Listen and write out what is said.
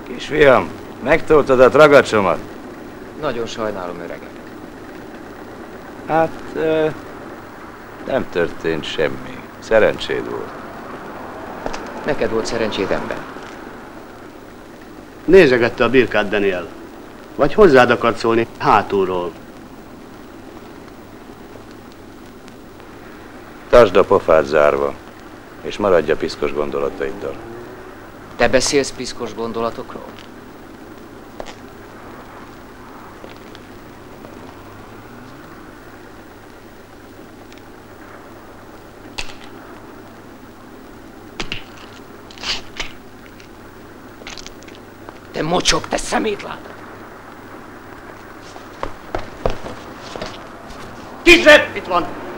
Kisfiam, megtoltad a tragacsomat? Nagyon sajnálom, öregem. Hát, nem történt semmi. Szerencséd volt. Neked volt szerencséd, ember. Nézegette a birkát Daniel. Vagy hozzád akart szólni hátulról. Tartsd a pofát zárva, és maradj a piszkos gondolataiddal. Te beszélsz piszkos gondolatokról? Te mocsok, te szemétlán! Kizseb! Itt van!